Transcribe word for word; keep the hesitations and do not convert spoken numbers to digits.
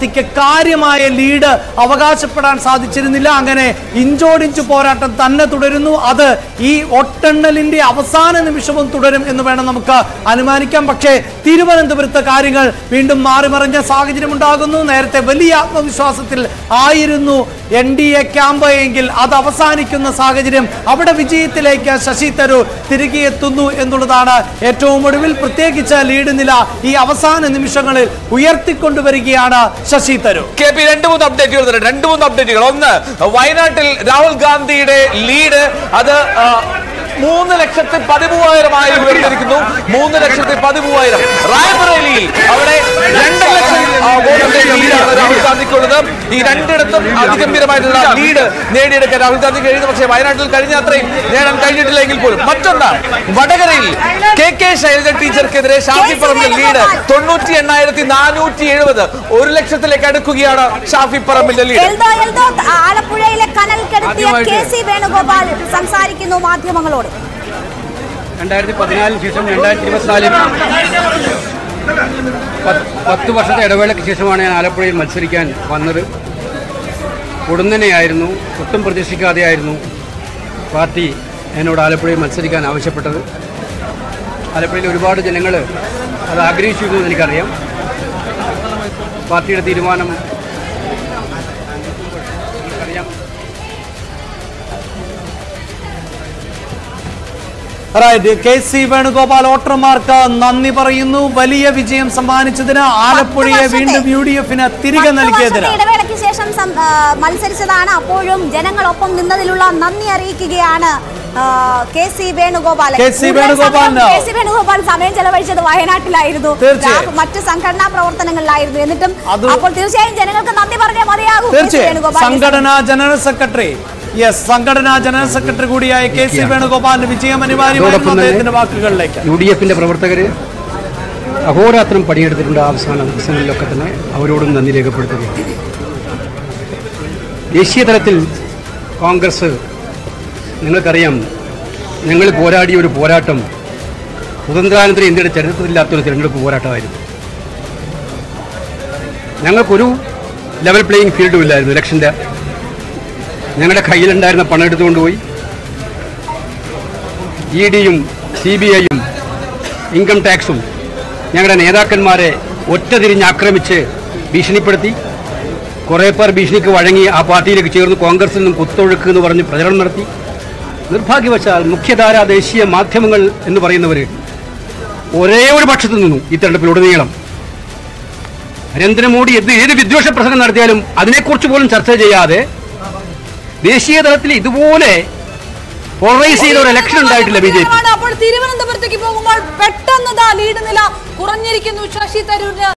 കാര്യമായ ലീഡ് അവകാശപ്പെടാൻ സാധിച്ചിരുന്നില്ല. അങ്ങനെ ഇഞ്ചോടിഞ്ച് പോരാട്ടം തന്നെ തുടരുന്നു. അത് ഈ ഒട്ടെണ്ണലിന്റെ അവസാന നിമിഷവും തുടരും എന്ന് വേണം നമുക്ക് അനുമാനിക്കാം. പക്ഷേ തിരുവനന്തപുരത്തെ കാര്യങ്ങൾ വീണ്ടും മാറിമറിഞ്ഞ സാഹചര്യം ഉണ്ടാകുന്നു. നേരത്തെ വലിയ ആത്മവിശ്വാസത്തിൽ ആയിരുന്നു എൻ ഡി എ ക്യാമ്പ് എങ്കിൽ അത് അവസാനിക്കുന്ന സാഹചര്യം, അവിടെ വിജയത്തിലേക്ക് ശശി തരൂർ തിരികെ എത്തുന്നു എന്നുള്ളതാണ് ഏറ്റവും ഒടുവിൽ. പ്രത്യേകിച്ച് ലീഡ് നില ഈ അവസാന നിമിഷങ്ങളിൽ ഉയർത്തിക്കൊണ്ടുവരികയാണ് ശശി തരൂർ. കെ പി രണ്ട് മൂന്ന് അപ്ഡേറ്റുകൾ രണ്ട് മൂന്ന് അപ്ഡേറ്റുകൾ ഒന്ന്, വയനാട്ടിൽ രാഹുൽ ഗാന്ധിയുടെ ലീഡ് അത് മൂന്ന് ലക്ഷത്തി പതിമൂവായിരമായി ഉയർന്നിരിക്കുന്നു. മൂന്ന് ലക്ഷത്തി പതിമൂവായിരം. റായ്ബറേലിയിൽ അവിടെ രണ്ട് ലക്ഷം വോട്ടിന്റെ ലീഡാണ് രാഹുൽ ഗാന്ധിക്കുള്ളത്. ഈ രണ്ടിടത്തും അതിഗംഭീരമായിട്ടുള്ള ലീഡ് നേടിയെടുക്കാൻ രാഹുൽ ഗാന്ധി കഴിയുന്നു. പക്ഷേ വയനാട്ടിൽ കഴിഞ്ഞ അത്രയും നേടാൻ കഴിഞ്ഞിട്ടില്ലെങ്കിൽ പോലും. മറ്റൊന്ന്, വടകരയിൽ കെ കെ ശൈലജ ടീച്ചർക്കെതിരെ ഷാഫി പറമ്പിൽ ലീഡ് തൊണ്ണൂറ്റി എണ്ണായിരത്തി നാനൂറ്റി എഴുപത്. ഒരു ലക്ഷത്തിലേക്ക് അടുക്കുകയാണ് ഷാഫി പറമ്പിന്റെ ലീഡ്. ആലപ്പുഴയിലെ കനൽ കെടുത്തിയ കെ സി വേണുഗോപാൽ സംസാരിക്കുന്നു മാധ്യമങ്ങളോട്. രണ്ടായിരത്തി പതിനാലിന് ശേഷം രണ്ടായിരത്തി ഇരുപത്തിനാലിൽ പത്ത് വർഷത്തെ ഇടവേളയ്ക്ക് ശേഷമാണ് ഞാൻ ആലപ്പുഴയിൽ മത്സരിക്കാൻ വന്നത്. ഉടനെയായിരുന്നു, ഒട്ടും പ്രതീക്ഷിക്കാതെയായിരുന്നു പാർട്ടി എന്നോട് ആലപ്പുഴയിൽ മത്സരിക്കാൻ ആവശ്യപ്പെട്ടത്. ആലപ്പുഴയിൽ ഒരുപാട് ജനങ്ങൾ അത് ആഗ്രഹിച്ചിരുന്നു എന്ന് എനിക്കറിയാം. പാർട്ടിയുടെ തീരുമാനം അറിയാം. കെ സി വേണുഗോപാൽ വോട്ടർമാർക്ക് നന്ദി പറയുന്നു. വലിയ വിജയം സമ്മാനിച്ചതിന്, ആലപ്പുഴയെ വീണ്ടും യു ഡി എഫിന് തിരികെ നൽകിയതിന്. ഇടവേളയ്ക്ക് ശേഷം മത്സരിച്ചതാണ്. അപ്പോഴും ജനങ്ങളൊപ്പം നിന്നതിലുള്ള നന്ദി അറിയിക്കുകയാണ് K C Venugopal. K C വേണുഗോപാലിന് കെ സി വേണുഗോപാൽ സമയം ചെലവഴിച്ചത് വയനാട്ടിലായിരുന്നു, മറ്റ് സംഘടനാ പ്രവർത്തനങ്ങളിലായിരുന്നു. എന്നിട്ടും അപ്പോൾ തീർച്ചയായും ജനങ്ങൾക്ക് നന്ദി പറഞ്ഞേ മതിയാകും. സംഘടനാ ജനറൽ സെക്രട്ടറി യെസ് സംഘടനാ ജനറൽ സെക്രട്ടറി കൂടിയായ കെ സി വേണുഗോപാലിന്റെ വിജയം അനിവാര്യമായിരുന്നു. അദ്ദേഹത്തിന്റെ വാക്കുകളിലേക്ക് യു ഡി എഫിന്റെ പ്രവർത്തകര് അഹോരാത്രം പണിയെടുത്തിട്ടുണ്ട്. അവസാന ദിവസങ്ങളിലൊക്കെ തന്നെ അവരോടും നന്ദി രേഖപ്പെടുത്തുകയാണ്. ദേശീയ തലത്തിൽ കോൺഗ്രസ്, നിങ്ങൾക്കറിയാം, ഞങ്ങൾ പോരാടിയ ഒരു പോരാട്ടം സ്വതന്ത്രാനന്തര ഇന്ത്യയുടെ ചരിത്രത്തിലില്ലാത്തൊരു തിരഞ്ഞെടുപ്പ് പോരാട്ടമായിരുന്നു. ഞങ്ങൾക്കൊരു ലെവൽ പ്ലേയിങ് ഫീൽഡും ഇല്ലായിരുന്നു. ഇലക്ഷൻ്റെ ഞങ്ങളുടെ കയ്യിലുണ്ടായിരുന്ന പണം എടുത്തുകൊണ്ടുപോയി ഇ ഡിയും സി ബി ഐയും ഇൻകം ടാക്സും ഞങ്ങളുടെ നേതാക്കന്മാരെ ഒറ്റതിരിഞ്ഞ് ആക്രമിച്ച് ഭീഷണിപ്പെടുത്തി. കുറേ പേർ ഭീഷണിക്ക് വഴങ്ങി ആ പാർട്ടിയിലേക്ക് ചേർന്ന് കോൺഗ്രസിൽ നിന്നും കുത്തൊഴുക്ക് എന്ന് പറഞ്ഞ് പ്രചരണം നടത്തി. നിർഭാഗ്യവശാൽ മുഖ്യധാര ദേശീയ മാധ്യമങ്ങൾ എന്ന് പറയുന്നവർ ഒരേ ഒരു പക്ഷത്ത് നിന്നു ഈ തെരഞ്ഞെടുപ്പിലുടനീളം. നരേന്ദ്രമോദി എന്ത് ഏത് വിദ്വേഷ പ്രസംഗം നടത്തിയാലും അതിനെക്കുറിച്ച് പോലും ചർച്ച ചെയ്യാതെ ദേശീയ തലത്തിൽ ഇതുപോലെ പോളറൈസ് ചെയ്ത ഒരു ഇലക്ഷൻ ഉണ്ടായിട്ടില്ല ബി ജെ പി. അപ്പോൾ തിരുവനന്തപുരത്തേക്ക് പോകുമ്പോൾ പെട്ടെന്ന് ലീഡ് നില കുറഞ്ഞിരിക്കുന്നു ശശി തരൂരിന്.